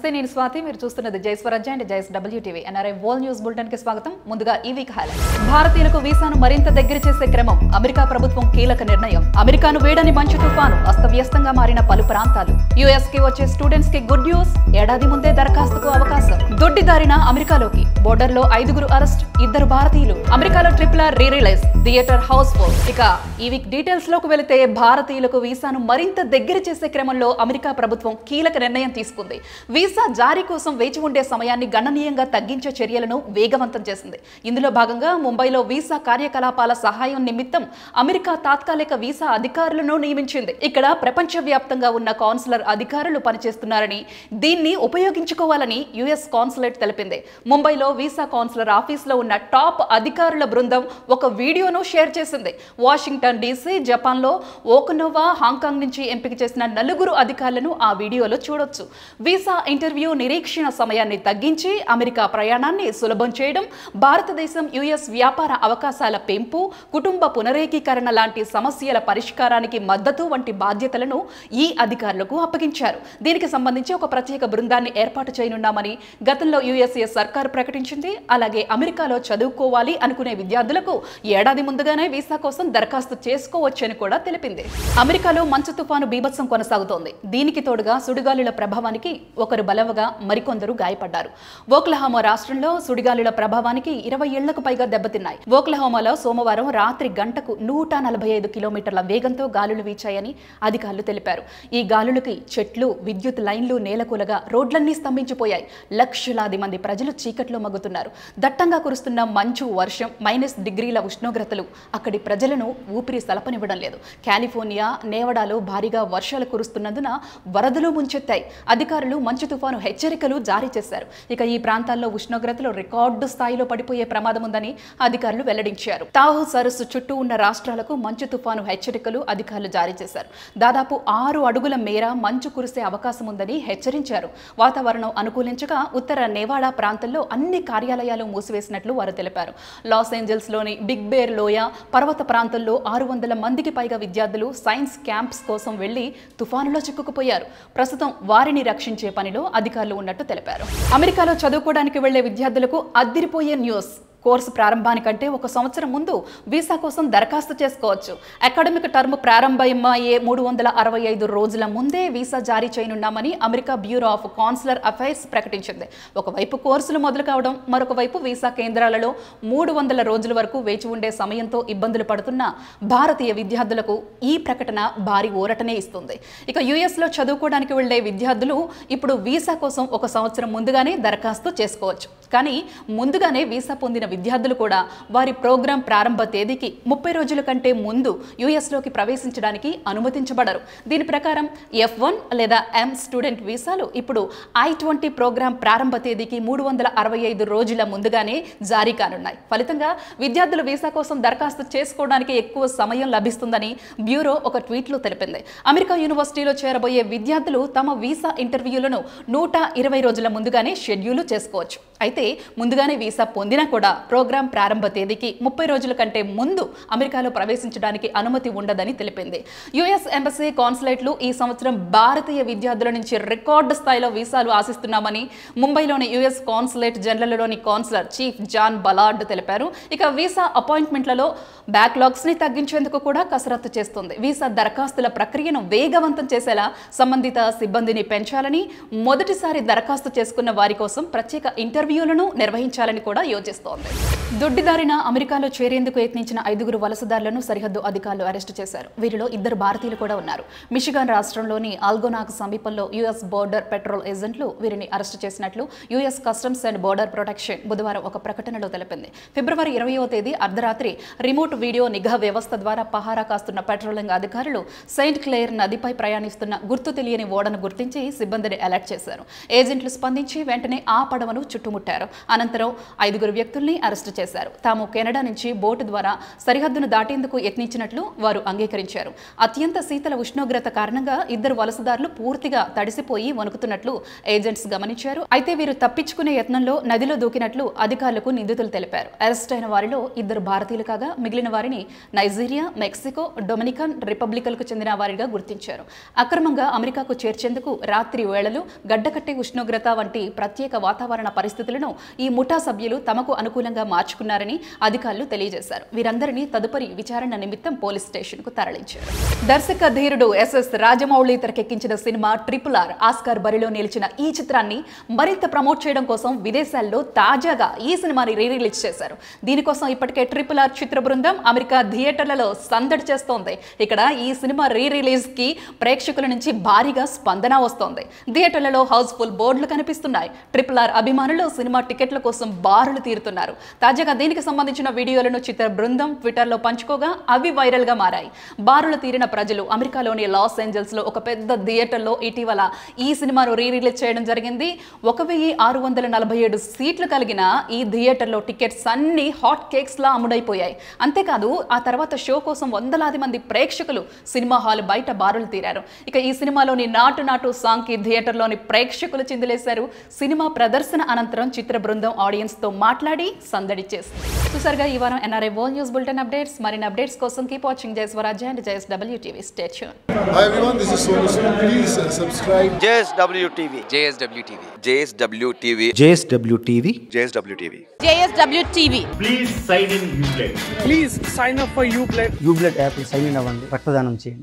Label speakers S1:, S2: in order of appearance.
S1: నేను స్వాతి మీరు చూస్తున్నది జై Swarajya and Jai WTV NRI world news bulletin కి స్వాగతం. ముందుగా ఈ వీక్ హైలైట్స్. భారతీయులకు వీసాను మరింత దగ్గర చేసే క్రమం అమెరికా ప్రభుత్వం కీలక నిర్ణయం. అమెరికాను వేడని మంచు తుఫాను అస్తవ్యస్తంగా మారిన పలు ప్రాంతాలు. US కి వచ్చే స్టూడెంట్స్ కి గుడ్ న్యూస్, ఏడాది ముందే దరఖాస్తుకు అవకాశం. దొడ్డిదారిన అమెరికాలోకి బోర్డర్లో 5గురు అరెస్ట్, 2 భారతీయులు. అమెరికాలో RRR release, theatre house full. ఇక ఈ వీక్ డీటెయిల్స్ లోకి వెళితే భారతీయులకు వీసాను మరింత దగ్గర చేసే క్రమంలో అమెరికా ప్రభుత్వం కీలక నిర్ణయం తీసుకుంది. వీసా జారీ కోసం వేచి ఉండే సమయాన్ని గణనీయంగా తగ్గించే చర్యలను వేగవంతం చేసింది. ఇందులో భాగంగా ముంబైలో వీసా కార్యకలాపాల సహాయం నిమిత్తం అమెరికా తాత్కాలిక వీసా అధికారులను నియమించింది. ఇక్కడ ప్రపంచవ్యాప్తంగా ఉన్న కాన్సులర్ అధికారులు పనిచేస్తున్నారని, దీన్ని ఉపయోగించుకోవాలని US కాన్సులేట్ తెలిపింది. ముంబైలో వీసా కాన్సులర్ ఆఫీసులో ఉన్న టాప్ అధికారుల బృందం ఒక వీడియోను షేర్ చేసింది. వాషింగ్టన్ DC, జపాన్లో ఓకనోవా, హాంకాంగ్ నుంచి ఎంపిక చేసిన 4 అధికారులను ఆ వీడియోలో చూడొచ్చు. వీసా ఇంటర్వ్యూ నిరీక్షణ సమయాన్ని తగ్గించి అమెరికా ప్రయాణాన్ని సులభం చేయడం, భారతదేశం US వ్యాపార అవకాశాల పెంపు, కుటుంబ పునరేకీకరణ లాంటి సమస్యల పరిష్కారానికి మద్దతు వంటి బాధ్యతలను ఈ అధికారులకు అప్పగించారు. దీనికి సంబంధించి ఒక ప్రత్యేక బృందాన్ని ఏర్పాటు చేయనున్నామని గతంలో USA సర్కారు ప్రకటించింది. అలాగే అమెరికాలో చదువుకోవాలి అనుకునే విద్యార్థులకు ఏడాది ముందుగానే వీసా కోసం దరఖాస్తు చేసుకోవచ్చని కూడా తెలిపింది. అమెరికాలో మంచు తుఫాను బీభత్సం కొనసాగుతోంది. దీనికి తోడుగా సుడిగాలుల ప్రభావానికి ఒకరు బలవగా మరికొందరు గాయపడ్డారు. ఓక్లహోమా రాష్ట్రంలో సుడిగాలుల ప్రభావానికి 20 ఇళ్లకు పైగా దెబ్బతిన్నాయి. ఓక్లహోమాలో సోమవారం రాత్రి గంటకు 145 కిలోమీటర్ల వేగంతో గాలులు వీచాయని అధికారులు తెలిపారు. ఈ గాలులకి చెట్లు, విద్యుత్ లైన్లు నేలకూలగా రోడ్లన్నీ స్తంభించిపోయాయి. లక్షలాది మంది ప్రజలు చీకట్లో మగ్గుతున్నారు. దట్టంగా కురుస్తున్న మంచు, వర్షం, -డిగ్రీల ఉష్ణోగ్రతలు అక్కడి ప్రజలను ఊపిరి సలపనివ్వడం లేదు. కాలిఫోర్నియా, నేవడాలో భారీగా వర్షాలు కురుస్తున్నందున వరదలు ముంచెత్తాయి. అధికారులు మంచు తుఫాను హెచ్చరికలు జారీ చేశారు. ఇక ఈ ప్రాంతాల్లో ఉష్ణోగ్రతలు రికార్డు స్థాయిలో పడిపోయే ప్రమాదం ఉందని అధికారులు వెల్లడించారు. తాహు సరస్సు చుట్టూ ఉన్న రాష్ట్రాలకు మంచు తుఫాను హెచ్చరికలు అధికారులు జారీ చేశారు. దాదాపు 6 అడుగుల మేర మంచు కురిసే అవకాశం ఉందని హెచ్చరించారు. వాతావరణం అనుకూలించగా ఉత్తర నేవాడా ప్రాంతంలో అన్ని కార్యాలయాలు మూసివేసినట్లు వారు తెలిపారు. లాస్ ఏంజల్స్లోని బిగ్ బేర్ లోయ పర్వత ప్రాంతంలో 600 మందికి పైగా విద్యార్థులు సైన్స్ క్యాంప్స్ కోసం వెళ్లి తుఫానులో చిక్కుకుపోయారు. ప్రస్తుతం వారిని రక్షించే పనిలో అధికారులు ఉన్నట్టు తెలిపారు. అమెరికాలో చదువుకోవడానికి వెళ్లే విద్యార్థులకు అదిరిపోయే న్యూస్. కోర్సు ప్రారంభానికంటే 1 సంవత్సరం ముందు వీసా కోసం దరఖాస్తు చేసుకోవచ్చు. అకాడమిక్ టర్మ్ ప్రారంభమయ్యే 365 రోజుల ముందే వీసా జారీ చేయనున్నామని America bureau of consular affairs ప్రకటించింది. ఒకవైపు కోర్సులు మొదలు కావడం, మరొక వైపు వీసా కేంద్రాలలో 300 రోజుల వరకు వేచి ఉండే సమయంతో ఇబ్బందులు పడుతున్న భారతీయ విద్యార్థులకు ఈ ప్రకటన భారీ ఊరటనే ఇస్తుంది. ఇక US లో చదువుకోవడానికి వెళ్లే విద్యార్థులు ఇప్పుడు వీసా కోసం 1 సంవత్సరం ముందుగానే దరఖాస్తు చేసుకోవచ్చు. కానీ ముందుగానే వీసా పొందిన విద్యార్థులు కూడా వారి ప్రోగ్రాం ప్రారంభ తేదీకి 30 రోజుల కంటే ముందు US లోకి ప్రవేశించడానికి అనుమతించబడరు. దీని ప్రకారం F1 లేదా M స్టూడెంట్ వీసాలు ఇప్పుడు I-20 ప్రోగ్రాం ప్రారంభ తేదీకి 365 రోజుల ముందుగానే జారీ కానున్నాయి. ఫలితంగా విద్యార్థులు వీసా కోసం దరఖాస్తు చేసుకోవడానికి ఎక్కువ సమయం లభిస్తుందని బ్యూరో ఒక ట్వీట్లో తెలిపింది. అమెరికా యూనివర్సిటీలో చేరబోయే విద్యార్థులు తమ వీసా ఇంటర్వ్యూలను 120 రోజుల ముందుగానే షెడ్యూల్ చేసుకోవచ్చు. అయితే ముందుగానే వీసా పొందినా కూడా ప్రోగ్రాం ప్రారంభ తేదీకి 30 రోజుల కంటే ముందు అమెరికాలో ప్రవేశించడానికి అనుమతి ఉండదని తెలిపింది. US ఎంబసీ, కాన్సులేట్లు ఈ సంవత్సరం భారతీయ విద్యార్థుల నుంచి రికార్డు స్థాయిలో వీసాలు ఆశిస్తున్నామని ముంబైలోని US కాన్సులేట్ జనరల్లోని కాన్సులర్ చీఫ్ జాన్ బలార్డ్ తెలిపారు. ఇక వీసా అపాయింట్మెంట్లలో బ్యాక్లాగ్స్ ని తగ్గించేందుకు కూడా కసరత్తు చేస్తుంది. వీసా దరఖాస్తుల ప్రక్రియను వేగవంతం చేసేలా సంబంధిత సిబ్బందిని పెంచాలని, మొదటిసారి దరఖాస్తు చేసుకున్న వారి కోసం ప్రత్యేక ఇంటర్వ్యూలను నిర్వహించాలని కూడా యోచిస్తోంది. దొడ్డిదారిన అమెరికాలో చేరేందుకు యత్నించిన 5గురు వలసదారులను సరిహద్దు అధికారులు అరెస్టు చేశారు. వీరిలో 2 భారతీయులు కూడా ఉన్నారు. మిషిగాన్ రాష్ట్రంలోని ఆల్గోనాకు సమీపంలో US బోర్డర్ పెట్రోల్ ఏజెంట్లు వీరిని అరెస్టు చేసినట్లు US customs and border protection బుధవారం ఒక ప్రకటనలో తెలిపింది. ఫిబ్రవరి 20వ తేదీ అర్ధరాత్రి రిమోట్ వీడియో నిఘా వ్యవస్థ ద్వారా పహారా కాస్తున్న పెట్రోలింగ్ అధికారులు సెయింట్ క్లేర్ నదిపై ప్రయాణిస్తున్న గుర్తు తెలియని ఓడను గుర్తించి సిబ్బందిని అలర్ట్ చేశారు. ఏజెంట్లు స్పందించి వెంటనే ఆ పడవను చుట్టుముట్టారు. తెలిపారు. అనంతరం 5 వ్యక్తుల్ని అరెస్టు చేశారు. తాము కెనడా నుంచి బోటు ద్వారా సరిహద్దును దాటేందుకు యత్నించినట్లు వారు అంగీకరించారు. అత్యంత శీతల ఉష్ణోగ్రత కారణంగా 2 వలసదారులు పూర్తిగా తడిసిపోయి వణుకుతున్నట్లు ఏజెంట్స్ గమనించారు. అయితే వీరు తప్పించుకునే యత్నంలో నదిలో దూకినట్లు అధికారులకు నిందితులు తెలిపారు. అరెస్ట్ అయిన వారిలో 2 భారతీయులు కాగా మిగిలిన వారిని నైజీరియా, మెక్సికో, డొమినికన్ రిపబ్లికలకు చెందిన వారిగా గుర్తించారు. అక్రమంగా అమెరికాకు చేర్చేందుకు రాత్రి వేళలు, గడ్డకట్టే ఉష్ణోగ్రత వంటి ప్రత్యేక వాతావరణ పరిస్థితులను ఈ ముఠా సభ్యులు తమకు అనుకూలంగా మార్చుకున్నారని అధికారులు తెలియజేశారు. వీరందరినీ తదుపరి విచారణ నిమిత్తం పోలీస్ స్టేషన్ కు తరలించారు. దర్శక ధీరుడు ఎస్ఎస్ రాజమౌళి తెరకెక్కించిన సినిమా RRR ఆస్కార్ బరిలో నిలిచిన ఈ చిత్రాన్ని మరింత ప్రమోట్ చేయడం కోసం విదేశాల్లో తాజాగా ఈ సినిమాని రిలీజ్ చేశారు. దీనికోసం ఇప్పటికే RRR చిత్ర బృందం అమెరికా థియేటర్లలో సందడి చేస్తోంది. ఇక్కడ ఈ సినిమా రిలీజ్ కి ప్రేక్షకుల నుంచి భారీగా స్పందన వస్తోంది. థియేటర్లలో హౌస్ఫుల్ బోర్డులు కనిపిస్తున్నాయి. RRR అభిమానులు సినిమా టికెట్ల కోసం బారులు తీరుతున్నారు. తాజాగా దీనికి సంబంధించిన వీడియోలను చిత్ర బృందం ట్విట్టర్లో పంచుకోగా అవి వైరల్ గా మారాయి. బారులు తీరిన ప్రజలు అమెరికాలోని లాస్ ఏంజల్స్ లో ఒక పెద్ద థియేటర్లో ఇటీవల ఈ సినిమాను రిలీజ్ చేయడం జరిగింది. 1647 సీట్లు కలిగిన ఈ థియేటర్లో టికెట్స్ అన్ని హాట్ కేక్స్ లా అమ్ముడైపోయాయి. అంతేకాదు ఆ తర్వాత షో కోసం వందలాది మంది ప్రేక్షకులు సినిమా హాల్ బయట బారులు తీరారు. ఇక ఈ సినిమాలోని నాటు నాటు సాంగ్ కి థియేటర్లోని ప్రేక్షకులు చిందులేశారు. సినిమా ప్రదర్శన అనంతరం చిత్ర బృందం ఆడియన్స్ తో మాట్లాడి సందడి చేస్తుంది. చూసారుగా ఈ వారం NRI World News Bulletin updates. మరిన్ని అప్డేట్స్ కోసం keep watching Jai Swarajya and JSWTV. Stay tuned.
S2: Hi everyone, this is Sonu Sood. Please subscribe.
S3: JSWTV.
S4: JSWTV.
S3: JSWTV.
S4: JSWTV.
S3: JSWTV.
S5: JSWTV.
S6: Please sign in Uplay.
S7: Please sign up for Uplay.
S8: Uplay app sign in అవ్వండి, రక్తదానం చేయండి.